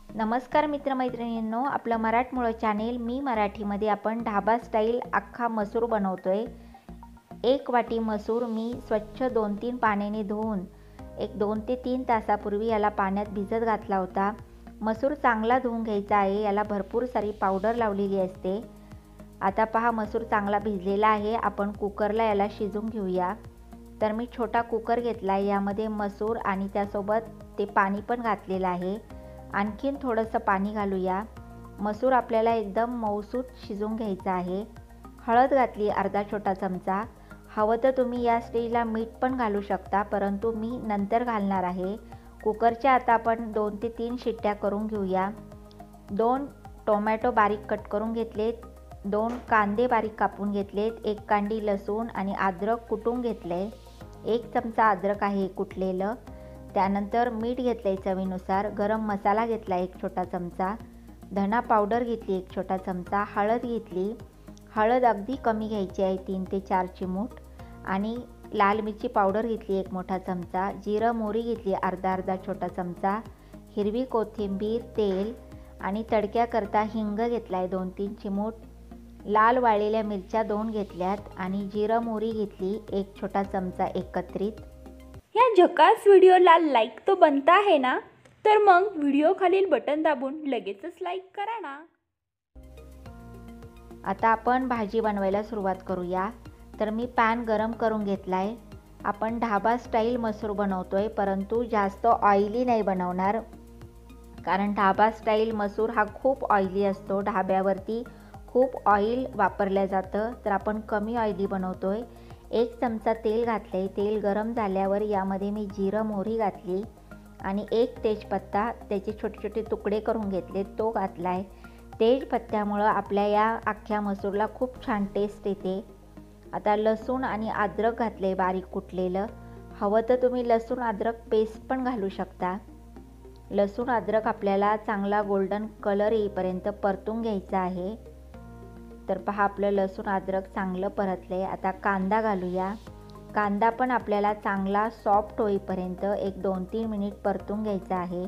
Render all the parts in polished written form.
नमस्कार मित्रमैत्रिणींनो, आपलं मराठमोळं चॅनेल मी मराठीमध्ये आपण ढाबा स्टाईल अख्खा मसूर बनवतोय। 1 वाटी मसूर मी स्वच्छ 2-3 पाण्याने धुवून एक 2 ते 3 तासापूर्वी याला पाण्यात भिजत घातला होता। मसूर चांगला धुवून घ्यायचा आहे, याला भरपूर सारी पावडर लावलेली असते। आता पहा मसूर चांगला भिजलेला आहे, आपण कुकरला याला शिजवून घेऊया। तर मी छोटा कुकर घेतला आहे, यामध्ये मसूर आणि त्यासोबत ते पाणी पण घातलेलं आहे। आणखीन थोडंसं पाणी घालूया। मसूर आपल्याला एकदम मऊसूत शिजवून घ्यायचा आहे। हळद घातली अर्धा छोटा चमचा। हवं तर तुम्ही या स्टेजला मीठ पण घालू शकता, परंतु मी नंतर घालणार आहे। कुकरच्या आता आपण 2 ते 3 शिट्ट्या करून घेऊया। 2 टोमॅटो बारीक कट करून घेतलेत, 2 कांदे बारीक कापून घेतलेत, 1 कांडी लसूण आणि अद्रक कुटून घेतले, 1 चमचा अद्रक आहे कुटलेलं। त्यानंतर मीठ घेतले चवीनुसार, गरम मसाला घेतला 1 छोटा चमचा, धना पावडर घेतली 1 छोटा चमचा, हळद घेतली, हळद अगदी कमी घ्यायची आहे 3 ते 4 चिमूट, आणि लाल मिरची पावडर घेतली 1 मोठा चमचा, जिरं मोहरी घेतली अर्धा छोटा चमचा, हिरवी कोथिंबीर, तेल आणि तडक्याकरता हिंग घेतलाय 2-3 चिमूट, लाल वाळलेल्या मिरच्या 2 घेतल्यात आणि जिरं मोहरी घेतली 1 छोटा चमचा एकत्रित। या झकास व्हिडिओला लाईक तो बनता है ना, तर मग व्हिडिओ खालील बटन दाबून लगेचच लाईक करा ना। आता आपण भाजी बनवायला सुरुवात करूया। तर मी पॅन गरम करून घेतलाय। आपण ढाबा स्टाईल मसूर बनवतोय, परंतु जास्त ऑइली नाही बनवणार, कारण ढाबा स्टाईल मसूर हा खूप ऑइली असतो। ढाब्यावरती खूप ऑइल वापरलं जातं, तर आपण कमी ऑइली बनवतोय। 1 चमचा तेल घातले, तेल गरम झाल्यावर यामध्ये मी जिरं मोहरी घातली आणि 1 तेजपत्ता त्याचे छोटे छोटे तुकडे करून घेतले, तो घातलाय। तेजपत्त्यामुळं आपल्या या अख्ख्या मसूरला खूप छान टेस्ट येते। आता लसूण आणि अद्रक घातले बारीक कुटलेलं, हवं तर तुम्ही लसूण अद्रक पेस्ट पण घालू शकता। लसूण अद्रक आपल्याला चांगला गोल्डन कलर येईपर्यंत परतून घ्यायचा आहे। तर पहा आपलं लसूण अद्रक चांगलं परतले। आता कांदा घालूया। कांदा पण आपल्याला चांगला सॉफ्ट होईपर्यंत एक 2-3 मिनिट परतून घ्यायचा आहे।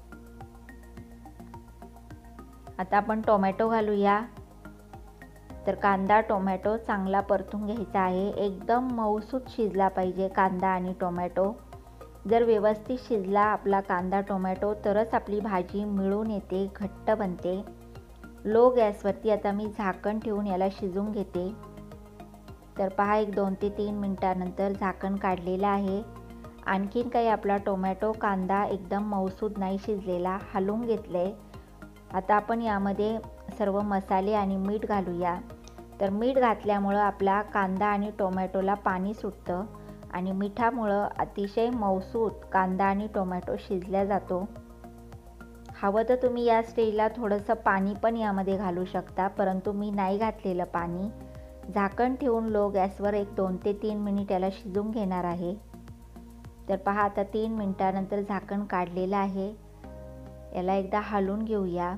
आता आपण टोमॅटो घालूया। तर कांदा टोमॅटो चांगला परतून घ्यायचा आहे। एकदम मऊसूत शिजला पाहिजे कांदा आणि टोमॅटो। जर व्यवस्थित शिजला आपला कांदा टोमॅटो तरच आपली भाजी मिळून येते, घट्ट बनते। लो गॅसवरती आता मी झाकण ठेवून याला शिजवून घेते। तर पहा एक 2 ते 3 मिनिटानंतर झाकण काढलेलं आहे। आणखीन काही आपला टोमॅटो कांदा एकदम मऊसूद नाही शिजलेला, हलवून घेतले। आता आपण यामध्ये सर्व मसाले आणि मीठ घालूया। तर मीठ घातल्यामुळं आपला कांदा आणि टोमॅटोला पाणी सुटतं आणि मिठामुळं अतिशय मऊसूद कांदा आणि टोमॅटो शिजला जातो। हवं तर तुम्ही या स्टेजला थोडंसं पाणी पण यामध्ये घालू शकता, परंतु मी नाही घातलेलं पाणी। झाकण ठेवून लो गॅसवर एक 2 ते 3 मिनिट याला शिजवून घेणार आहे। तर पहा आता 3 मिनिटानंतर झाकण काढलेलं आहे। याला एकदा हलवून घेऊया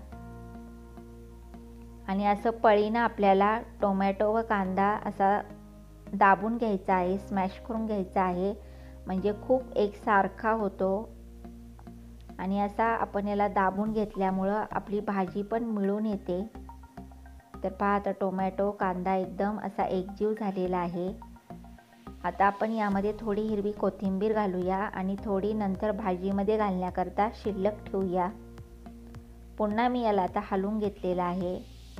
आणि असं पळीनं आपल्याला टोमॅटो व कांदा असा दाबून घ्यायचा आहे, स्मॅश करून घ्यायचा आहे, म्हणजे खूप एकसारखा होतो। आणि असा आपण याला दाबून घेतल्यामुळं आपली भाजी पण मिळून येते। तर पहा आता टोमॅटो कांदा एकदम असा एकजीव झालेला आहे। आता आपण यामध्ये थोडी हिरवी कोथिंबीर घालूया आणि थोडी नंतर भाजीमध्ये घालण्याकरता शिल्लक ठेवूया। पुन्हा मी याला आता हलवून घेतलेला आहे।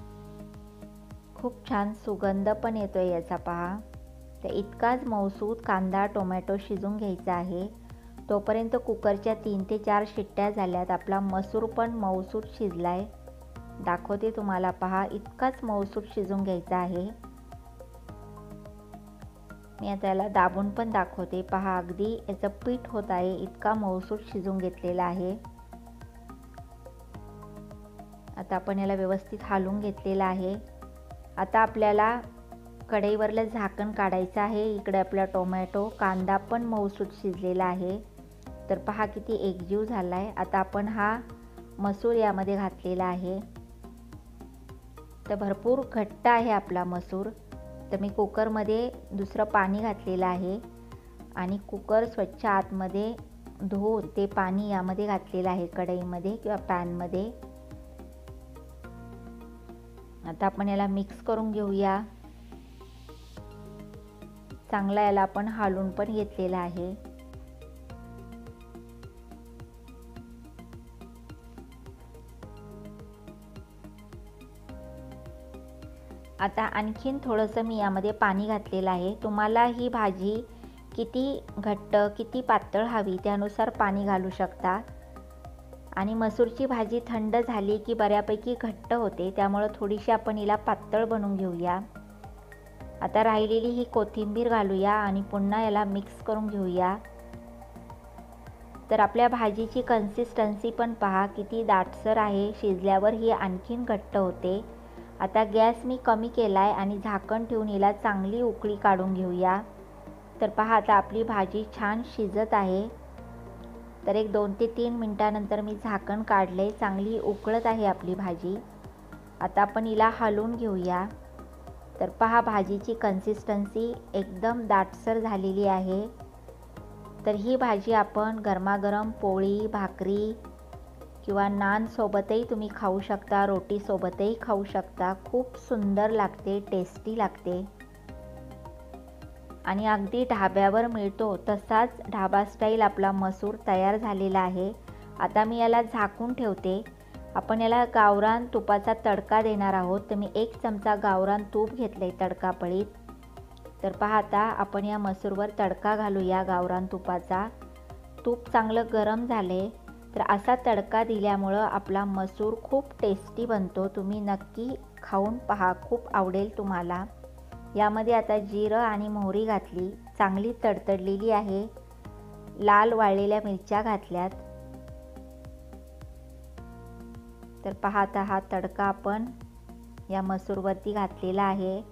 खूप छान सुगंध पण येतोय याचा पहा। तर इतकाच मऊसूद कांदा टोमॅटो शिजून घ्यायचा आहे। तोपर्यंत कुकरच्या 3 ते 4 शिट्ट्या झाल्यात, आपला मसूर पण मऊसूद शिजलाय। दाखवते तुम्हाला पहा, इतकाच मऊसूद शिजून घ्यायचा आहे। मी आता याला दाबून पण दाखवते, पहा अगदी याचं पीठ होत आहे, इतका मऊसूद शिजून घेतलेला आहे। आता आपण याला व्यवस्थित हलवून घेतलेला आहे। आता आपल्याला कढईवरलं झाकण काढायचं आहे। इकडे आपला टोमॅटो कांदा पण मऊसूद शिजलेला आहे। तर पहा किती एकजीव झालाय। आता आपण हा मसूर यामध्ये घातलेला आहे। तर भरपूर घट्ट आहे आपला मसूर। तर मी कुकरमध्ये दुसरं पाणी घातलेलं आहे आणि कुकर स्वच्छ आतमध्ये धुवून ते पाणी यामध्ये घातलेलं आहे कढईमध्ये किंवा पॅनमध्ये. आता आपण याला मिक्स करून घेऊया. चांगला याला आपण हलवून पण घेतलेला आहे. आता आणखीन थोडंसं मी यामध्ये पाणी घातलेलं आहे. तुम्हाला ही भाजी किती घट्ट किती पातळ हवी त्यानुसार पाणी घालू शकता. आणि मसूरची भाजी थंड झाली की बऱ्यापैकी घट्ट होते, त्यामुळे थोडीशी आपण हिला पातळ बनवून घेऊया. आता राहिलेली ही कोथिंबीर घालूया आणि पुन्हा याला मिक्स करून घेऊया. तर आपल्या भाजीची कन्सिस्टन्सी पण पहा किती दाटसर आहे. शिजल्यावर ही आणखीन घट्ट होते. आता गॅस मी कमी केला आहे आणि झाकण ठेवून हिला चांगली उकळी काढून घेऊया. तर पहा आता आपली भाजी छान शिजत आहे. तर एक 2 ते 3 मिनिटानंतर मी झाकण काढले. चांगली उकळत आहे आपली भाजी. आता आपण हिला हलवून घेऊया. तर पहा भाजीची कन्सिस्टन्सी एकदम दाटसर झालेली आहे. तर ही भाजी आपण गरमागरम पोळी, भाकरी किंवा नान सोबतही तुम्ही खाऊ शकता, रोटी सोबतही खाऊ शकता. खूप सुंदर लागते, टेस्टी लागते आणि अगदी ढाब्यावर मिळतो तसाच ढाबा स्टाईल आपला मसूर तयार झालेला आहे. आता मी याला झाकून ठेवते. आपण याला गावरान तुपाचा तडका देणार आहोत. तर मी 1 चमचा गावरान तूप घेतले तडकापळीत. तर पहा आता आपण या मसूरवर तडका घालूया गावरान तुपाचा. तूप चांगलं गरम झाले. तर असा तडका दिल्यामुळं आपला मसूर खूप टेस्टी बनतो. तुम्ही नक्की खाऊन पहा, खूप आवडेल तुम्हाला. यामध्ये आता जिरं आणि मोहरी घातली, चांगली तडतडलेली आहे. लाल वाळलेल्या मिरच्या घातल्यात. तर पहा आता हा तडका आपण या मसूरवरती घातलेला आहे.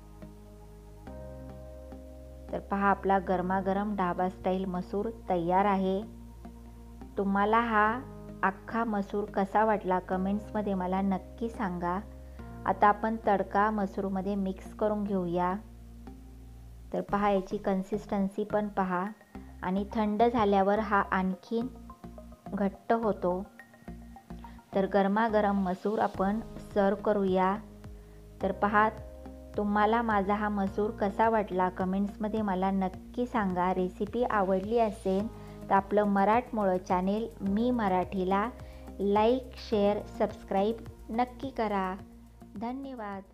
तर पहा आपला गरमागरम ढाबा स्टाईल मसूर तयार आहे. तुम्हाला हा अख्खा मसूर कसा वाटला कमेंट्समध्ये मला नक्की सांगा. आता आपण तडका मसूरमध्ये मिक्स करून घेऊया. तर पहा याची कन्सिस्टन्सी पण पहा आणि थंड झाल्यावर हा आणखीन घट्ट होतो. तर गरमागरम मसूर आपण सर्व करूया. तर पहा तुम्हाला माझा हा मसूर कसा वाटला कमेंट्समध्ये मला नक्की सांगा. रेसिपी आवडली असेल तर आपलं मराठमोळं चॅनेल मी मराठीला लाईक, शेअर, सबस्क्राईब नक्की करा. धन्यवाद.